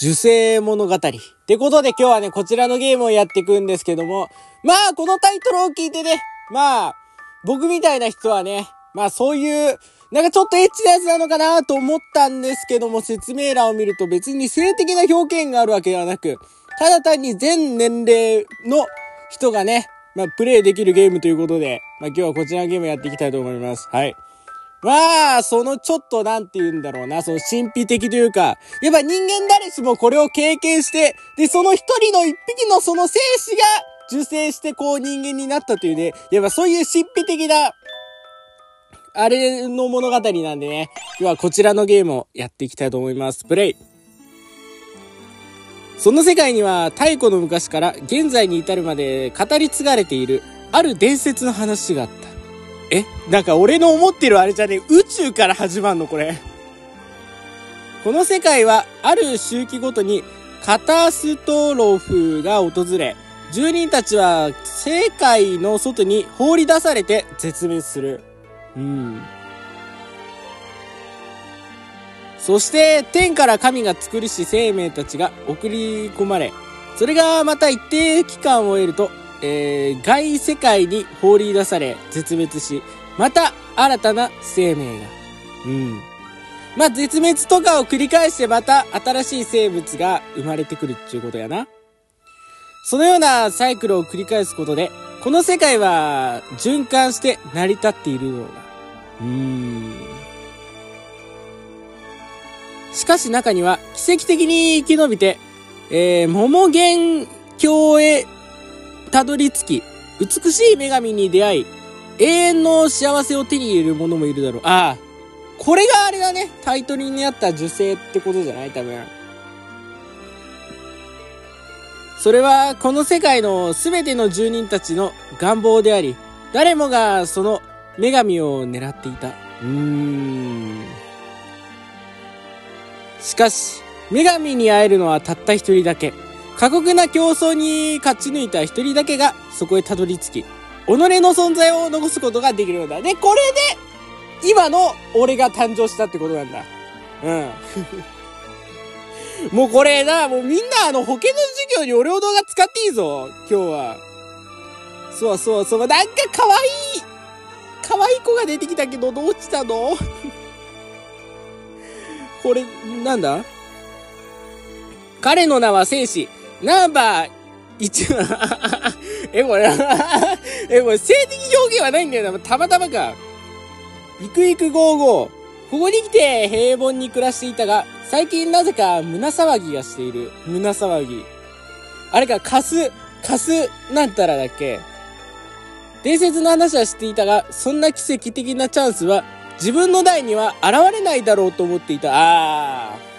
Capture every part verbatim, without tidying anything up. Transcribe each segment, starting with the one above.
受精物語。ってことで今日はね、こちらのゲームをやっていくんですけども、まあ、このタイトルを聞いてね、まあ、僕みたいな人はね、まあそういう、なんかちょっとエッチなやつなのかなと思ったんですけども、説明欄を見ると別に性的な表現があるわけではなく、ただ単に全年齢の人がね、まあプレイできるゲームということで、まあ今日はこちらのゲームをやっていきたいと思います。はい。まあ、そのちょっとなんて言うんだろうな、その神秘的というか、やっぱ人間誰しもこれを経験して、で、その一人の一匹のその精子が受精してこう人間になったというね、やっぱそういう神秘的な、あれの物語なんでね、今日はこちらのゲームをやっていきたいと思います。プレイ。その世界には太古の昔から現在に至るまで語り継がれているある伝説の話があった。えなんか俺の思ってるあれじゃねえ、宇宙から始まんのこれ。この世界はある周期ごとにカタストロフが訪れ、住人たちは世界の外に放り出されて絶滅する。うん。そして天から神が作りし生命たちが送り込まれ、それがまた一定期間を得ると、えー、外世界に放り出され絶滅し、また新たな生命が。うん。まあ、絶滅とかを繰り返してまた新しい生物が生まれてくるっていうことやな。そのようなサイクルを繰り返すことで、この世界は循環して成り立っているのだ。うーん。しかし中には奇跡的に生き延びて、えー、桃源郷へたどり着き、美しい女神に出会い、永遠の幸せを手に入れる者もいるだろう。ああ、これがあれだね。タイトルにあった受精ってことじゃない？多分。それはこの世界のすべての住人たちの願望であり、誰もがその女神を狙っていた。うーん。しかし、女神に会えるのはたった一人だけ。過酷な競争に勝ち抜いた一人だけがそこへたどり着き、己の存在を残すことができるのだ。で、これで、今の俺が誕生したってことなんだ。うん。もうこれな、もうみんなあの保険の授業に俺の動画使っていいぞ、今日は。そうそうそう、なんか可愛い可愛い子が出てきたけど、どうしたのこれ、なんだ彼の名は聖子。ナンバー一、え、これ、え、これ、性的表現はないんだよな。たまたまか。いくいくごーごー。ここに来て平凡に暮らしていたが、最近なぜか胸騒ぎがしている。胸騒ぎ。あれか、カス、カス、なんたらだっけ。伝説の話は知っていたが、そんな奇跡的なチャンスは、自分の代には現れないだろうと思っていた。あー。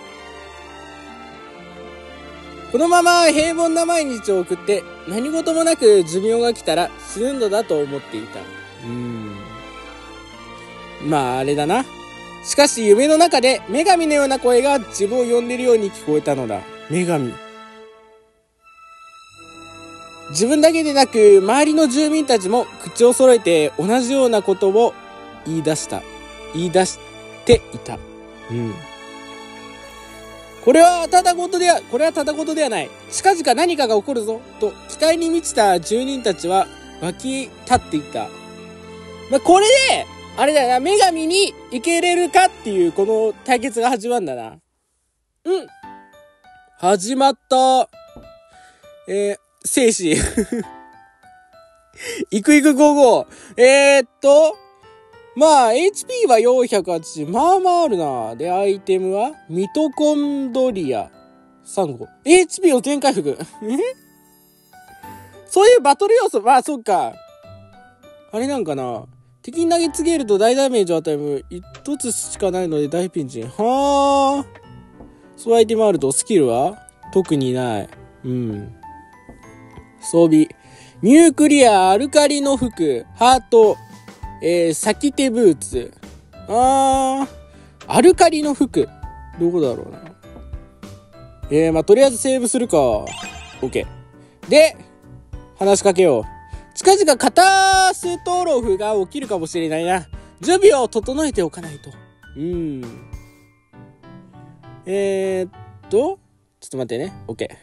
このまま平凡な毎日を送って何事もなく寿命が来たら死ぬのだと思っていた。うーん。まああれだな。しかし夢の中で女神のような声が自分を呼んでいるように聞こえたのだ。女神。自分だけでなく周りの住民たちも口を揃えて同じようなことを言い出した。言い出していた。うん。これはただごとでは、これはただごとではない。近々何かが起こるぞ、と期待に満ちた住人たちは湧き立っていた。まあ、これで、あれだよな、女神に行けれるかっていうこの対決が始まるんだな。うん。始まった。えー、生死。いくいくごーごー。えー、っと、まあ、エイチピー はよんひゃくはちじゅう。まあまああるな。で、アイテムはミトコンドリア。さんご。エイチピー を全回復。えそういうバトル要素、まあ、そっか。あれなんかな。敵に投げつけると大ダメージを与える。一つしかないので大ピンチ。はあ。そういうアイテムあると、スキルは特にない。うん。装備。ニュークリア、アルカリの服、ハート、えー、先手ブーツ。あー、アルカリの服。どこだろうな。えー、まあ、とりあえずセーブするか。オッケー。で、話しかけよう。近々カタストロフが起きるかもしれないな。準備を整えておかないと。うん。えー、っと、 ちょっと待ってね。オッケー。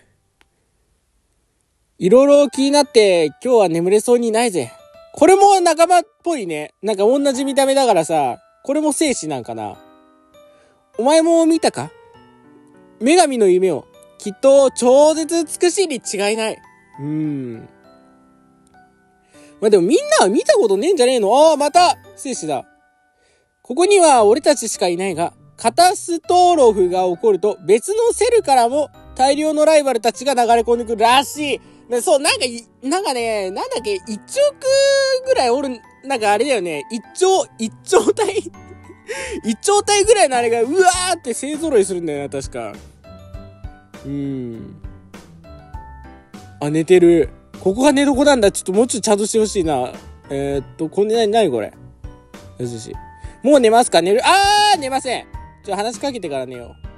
いろいろ気になって今日は眠れそうにないぜ。これも仲間っぽいね。なんか同じ見た目だからさ、これも生死なんかな。お前も見たか？女神の夢を。きっと超絶美しいに違いない。うーん。まあ、でもみんなは見たことねえんじゃねえの？ああ、また生死だ。ここには俺たちしかいないが、カタストロフが起こると別のセルからも大量のライバルたちが流れ込んでくるらしい。そう、なんか、なんかね、なんだっけ、一億ぐらいおる、なんかあれだよね、一兆、一兆体一兆体ぐらいのあれが、うわーって勢揃いするんだよな、確か。うーん。あ、寝てる。ここが寝床なんだ。ちょっともうちょっとちゃんとしてほしいな。えー、っと、こんなに、なにこれ。よしよし。もう寝ますか？寝る？あー寝ません。ちょっと話しかけてから寝よう。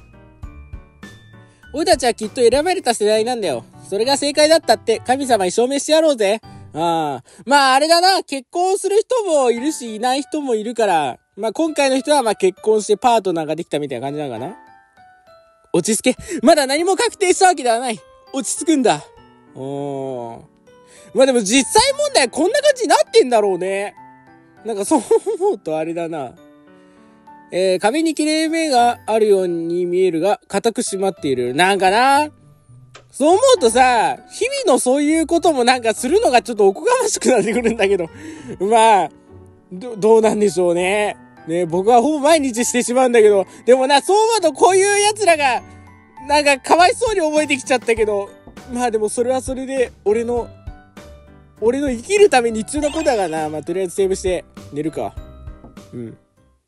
俺たちはきっと選ばれた世代なんだよ。それが正解だったって神様に証明してやろうぜ。ああ。まああれだな。結婚する人もいるし、いない人もいるから。まあ今回の人はまあ結婚してパートナーができたみたいな感じなのかな。落ち着け。まだ何も確定したわけではない。落ち着くんだ。おー。まあでも実際問題こんな感じになってんだろうね。なんかそう思うとあれだな。えー、壁に切れ目があるように見えるが、固く閉まっている。なんかな。そう思うとさ、日々のそういうこともなんかするのがちょっとおこがましくなってくるんだけど。まあ、ど、どうなんでしょうね。ね、僕はほぼ毎日してしまうんだけど。でもな、そう思うとこういう奴らが、なんかかわいそうに覚えてきちゃったけど。まあでもそれはそれで、俺の、俺の生きるために必要なことだからな。まあとりあえずセーブして寝るか。うん。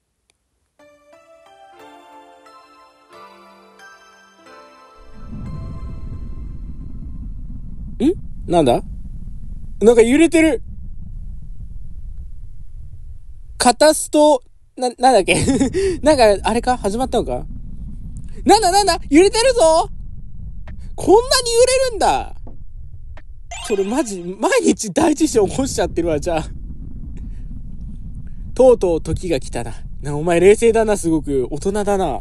ん？なんだ？なんか揺れてる。カタスト、な、なんだっけなんか、あれか始まったのか。なんだなんだ揺れてるぞ。こんなに揺れるんだ。それマジ、毎日大地震起こしちゃってるわ、じゃあ。とうとう時が来たな。な、お前冷静だな、すごく。大人だな。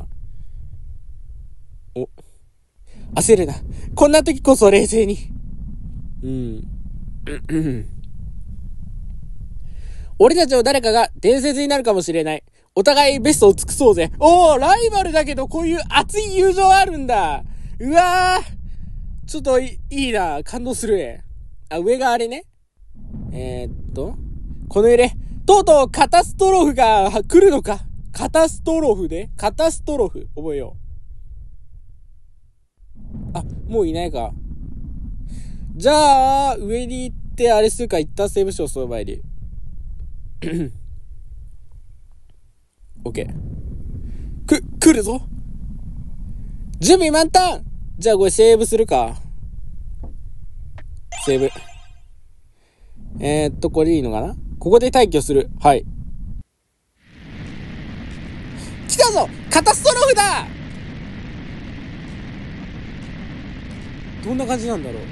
お。焦るな。こんな時こそ冷静に。うん。俺たちの誰かが伝説になるかもしれない。お互いベストを尽くそうぜ。おー、ライバルだけどこういう熱い友情あるんだ。うわー。ちょっといいな。感動する。あ、上があれね。えー、っと。この揺れ。とうとうカタストロフが来るのか。カタストロフでカタストロフ。覚えよう。あ、もういないか。じゃあ、上に行ってあれするか。一旦セーブしよう、その前に。オッケー。く、来るぞ。準備満タン。じゃあこれセーブするか。セーブ。えー、っと、これでいいのかな？ここで退去する。はい。来たぞ！カタストロフだ！どんな感じなんだろう。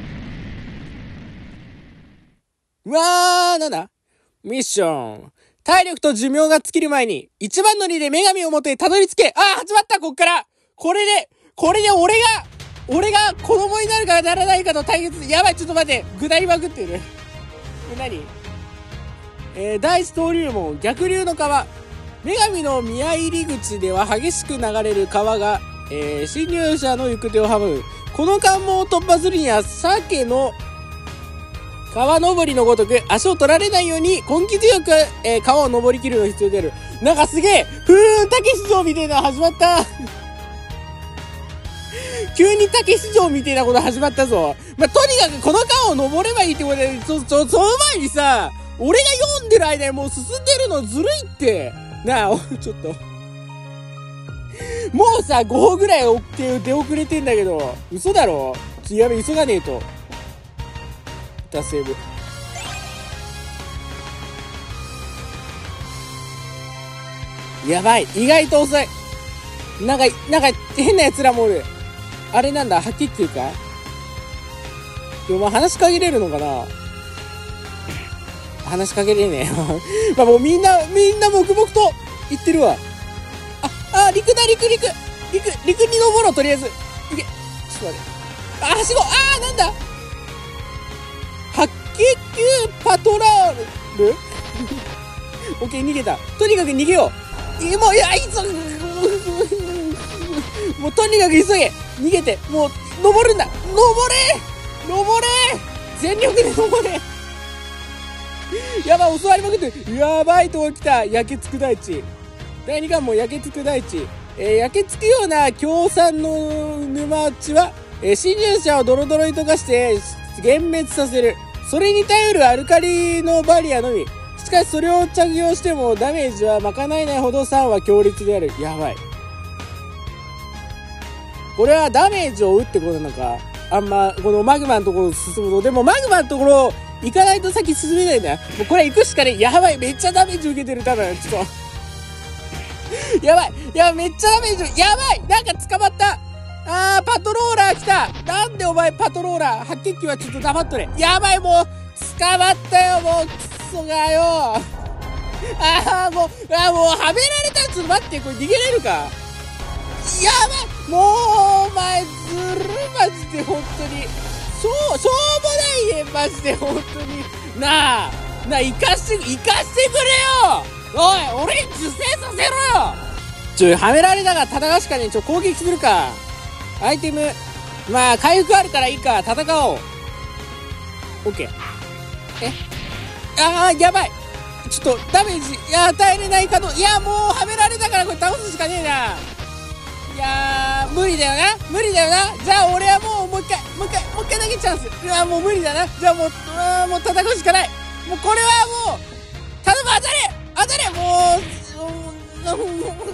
うわー、なんだ？ミッション。体力と寿命が尽きる前に、一番乗りで女神をもてたどり着け。あー、始まった、こっから。これで、これで俺が、俺が子供になるかならないかの対決。やばい、ちょっと待って。ぐだりまくってる。これ何？えー、大地登竜門、逆流の川。女神の宮入り口では激しく流れる川が、えー、侵入者の行く手を阻む。この関門を突破するには、鮭の、川登りのごとく足を取られないように根気強く、えー、川を登り切るのが必要である。なんかすげえふーん、たけし城みたいなの始まった急にたけし城みたいなこと始まったぞ。まあ、とにかくこの川を登ればいいってことで、そ、そ、その前にさ、俺が読んでる間にもう進んでるのずるいって。なあ、ちょっと。もうさ、ご歩ぐらい出遅れてんだけど、嘘だろ？ちょ、やべ、急がねえと。セーブ。やばい、意外と遅い。なんかなんか変な奴らもおる。あれなんだ、吐きっていうか。でもまあ話しかけれるのかな。話しかけれねえまあもうみんなみんな黙々と言ってるわ。ああ、陸だ陸陸陸陸に登ろう。とりあえずいけ。 と待って。あ、はしごあーなんだ白血球パトラールオッケー、逃げた。とにかく逃げよう。え、もう、いや、急ぐ。もう、とにかく急げ。逃げて。もう、登るんだ。登れ登れ全力で登れやばい、襲われまくってる。やばいとこ来た。焼けつく大地。だいにかんも焼けつく大地。えー、焼けつくような強酸の沼地は、えー、侵入者をドロドロに溶かして幻滅させる。それに頼るアルカリのバリアのみ。しかしそれを着用してもダメージは賄えないほど酸は強烈である。やばい。これはダメージを打ってことなのか。あんま、このマグマのところ進むと。でもマグマのところ行かないと先進めないんだよ。もうこれ行くしかね。やばい。めっちゃダメージ受けてる。多分、ちょっと。やばい。やばい。めっちゃダメージ。やばい。なんか捕まった。あー、パトローラー来た。なんでお前パトローラー。白血球はちょっと黙っとれ。やばい。もう、捕まったよ。もう、クソがよ。あー、もう、あー、もう、はめられた。ちょっと待って。これ逃げれるか。やばい。もう、お前、ずる、マジで、本当に。しょう、しょうもないね。マジで、本当に。なあ、なあ、生かして、生かしてくれよ。おい、俺に受精させろよ。ちょ、はめられながら戦うしかねえ。ちょ、攻撃するか。アイテム。まあ、回復あるからいいか。戦おう。オッケー。えあー、やばい。ちょっと、ダメージ、いや、与えれないかと。いや、もう、はめられたからこれ倒すしかねえな。いやー、無理だよな。無理だよな。じゃあ、俺はもう、もう一回、もう一回、もう一回だけチャンス。いや、もう無理だな。じゃあもう、うわーもう戦うしかない。もう、これはもう、頼む、当たれ当たれもう、頼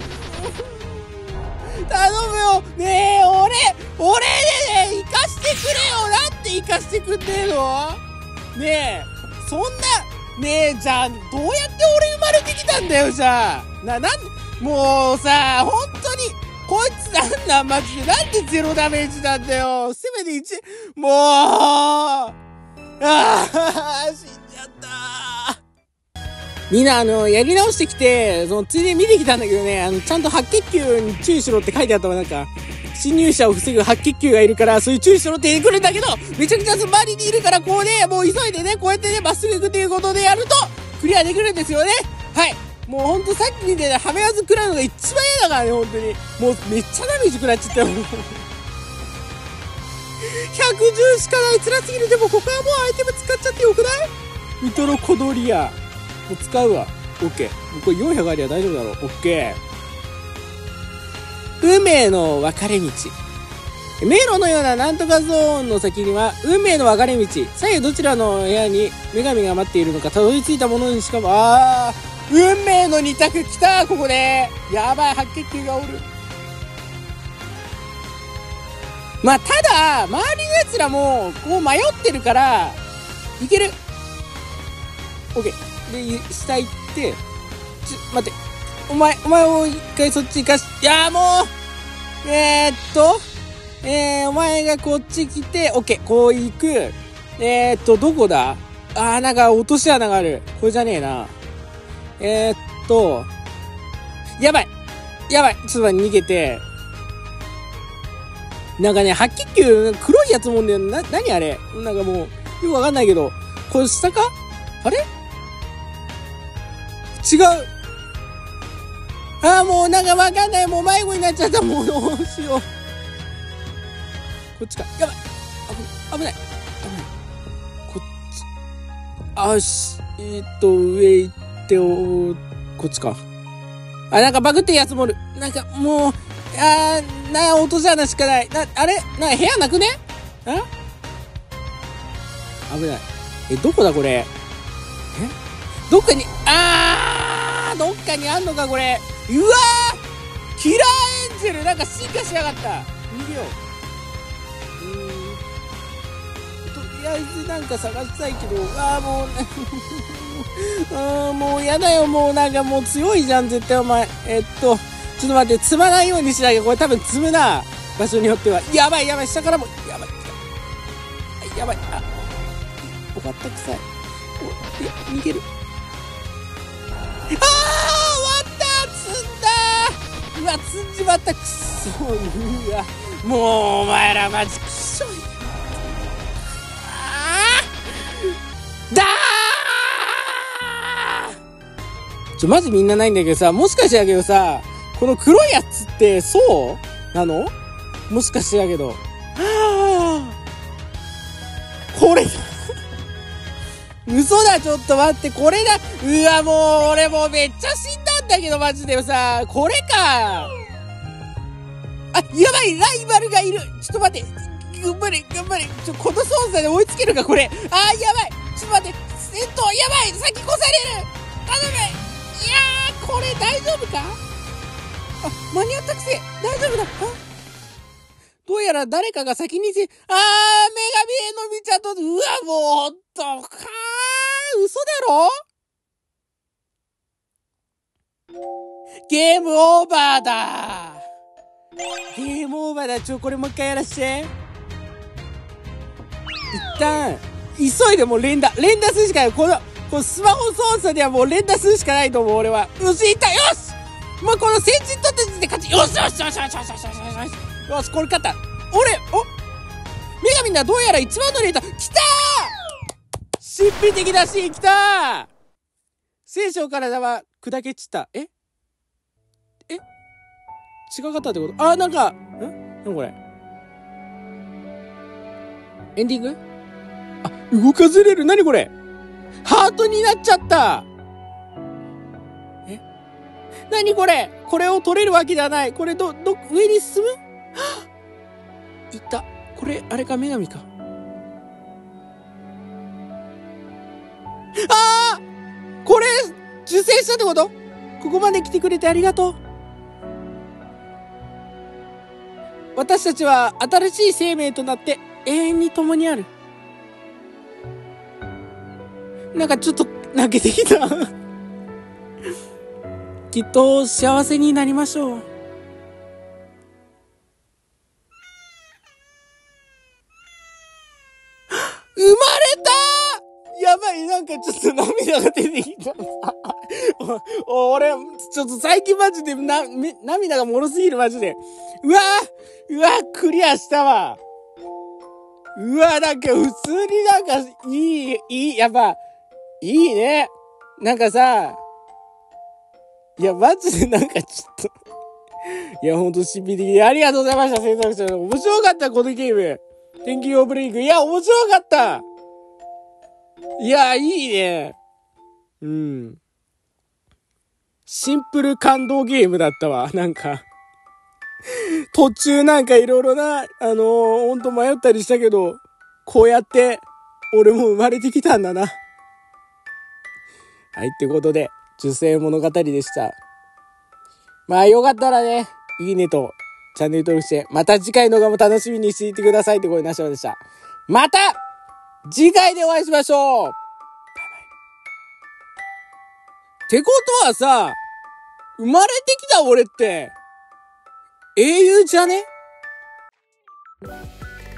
むよねえ、俺、俺でね、生かしてくれよ。なんで生かしてくんねえのねえ、そんな、ねえ、じゃあ、どうやって俺生まれてきたんだよ、じゃあ。な、なん、もうさ、本当に、こいつなんなん、マジで。なんでゼロダメージなんだよ。せめていち、もう、ああ、死んじゃった。みんな、あの、やり直してきて、その、ついでに見てきたんだけどね、あの、ちゃんと白血球に注意しろって書いてあったわ、なんか。侵入者を防ぐ白血球がいるから、そういう注意しろって言ってくるんだけど、めちゃくちゃ周りにいるから、こうね、もう急いでね、こうやってね、まっすぐ行くっていうことでやると、クリアできるんですよね。はい。もうほんとさっきみたいなはめ技食らうのが一番嫌だからね、ほんとに。もうめっちゃダメージ食らっちゃったよ。ひゃくじゅうしかない。辛すぎる。でもここはもうアイテム使っちゃってよくない？ミトロコドリア。もう使うわ。オッケー。もうこれよんひゃくありゃ大丈夫だろう。オッケー。運命の分かれ道。迷路のようななんとかゾーンの先には運命の分かれ道。左右どちらの部屋に女神が待っているのかたどり着いたものにしかも、あー、運命の二択来たここで。やばい、白血球がおる。まあ、ただ、周りの奴らも、こう迷ってるから、いける。オッケー。で、下行って、ちょ、待って。お前、お前を一回そっち行かし、いやーもう、えー、っと、えー、お前がこっち来て、オッケー、こう行く。えー、っと、どこだ？あー、なんか落とし穴がある。これじゃねえな。えー、っと、やばいやばいちょっと待って、逃げて。なんかね、白血球、黒いやつもんだよ。な、なにあれ？なんかもう、よくわかんないけど。これ下か？あれ？違う。あー、もうなんかわかんない。もう迷子になっちゃった。もうどうしよう。こっちか。やばい。危ない。危ない。こっち。あし、えー、っと、上行ってお、こっちか。あ、なんかバグってるやつもおる。なんかもう、あー、な、落とし穴しかない。な、あれな、部屋なくね？あ？危ない。え、どこだこれ？え？どっかに、あー、どっかにあんのかこれ。うわー！キラーエンジェルなんか進化しやがった。逃げよう。とりあえずなんか探したいけど、ああもうあーもうやだよ。もうなんかもう強いじゃん絶対お前。えっとちょっと待って、積まないようにしなきゃ。これ多分積むな、場所によっては。やばいやばい、下からもやばいやばい。あ、おかったくさい。お、いや逃げる。あー、終わった。積んだー。うわ積んじまった。くそ、うわもうお前らマジくしょい。あーだーちょ、マジみんなないんだけどさ、もしかしてだけどさ、この黒いやつってそうなの？もしかしてだけど。はぁこれだ嘘だ、ちょっと待って、これだ。うわ、もう、俺もうめっちゃ死んだんだけど、マジでさ、これか。あ、やばい、ライバルがいる。ちょっと待って。頑張れ、頑張れ。ちょ、この操作で追いつけるか、これ。あー、やばい。ちょっと待って。先頭、やばい。先越される。頼む。いやー、これ大丈夫か？あ、間に合ったくせ。大丈夫だ。あ、どうやら誰かが先にせ、あー、女神へのみちゃんと、うわ、もう、ほんとかー、嘘だろ？ゲームオーバーだ。ゲームオーバーだ。ちょ、これもう一回やらして。一旦、急いでもう連打、連打するしかない。この、このスマホ操作ではもう連打するしかないと思う、俺は。よし、いった、よしもうこの先陣取った時点で勝ち。よしよしよしよしよしよしよしよし。よし、これ勝った。俺、お女神だ、どうやら一番乗りた。来たー神秘的なシーン来たー聖書からだは砕け散った。ええ違かったってこと？あー、なんか、んなんこれ。エンディング？あ、動かせれる。なにこれ？ハートになっちゃった。えなにこれ？これを取れるわけではない。これど、ど、上に進む？はぁいった。これ、あれか、女神か。ああこれ、受精したってこと？ここまで来てくれてありがとう。私たちは新しい生命となって永遠に共にある。なんかちょっと泣けてきた。きっと幸せになりましょう。生まれた！やばい、なんかちょっと涙が出てきた。お、俺、ちょっと最近マジでな、め、涙がもろすぎるマジで。うわーうわークリアしたわ。うわなんか普通になんかいい、いい、やっぱ、いいね。なんかさ、いやマジでなんかちょっと、いやほんと神秘的でありがとうございました、制作者。面白かった、このゲーム。天気オブリンク。いや、面白かった。いや、いいね。うん。シンプル感動ゲームだったわ。なんか。途中なんかいろいろな、あのー、ほんと迷ったりしたけど、こうやって、俺も生まれてきたんだな。はい、ってことで、受精物語でした。まあよかったらね、いいねと、チャンネル登録して、また次回の動画も楽しみにしていてくださいって声なしでした。また次回でお会いしましょう。バイバイ。ってことはさ、生まれてきた俺って、英雄じゃね？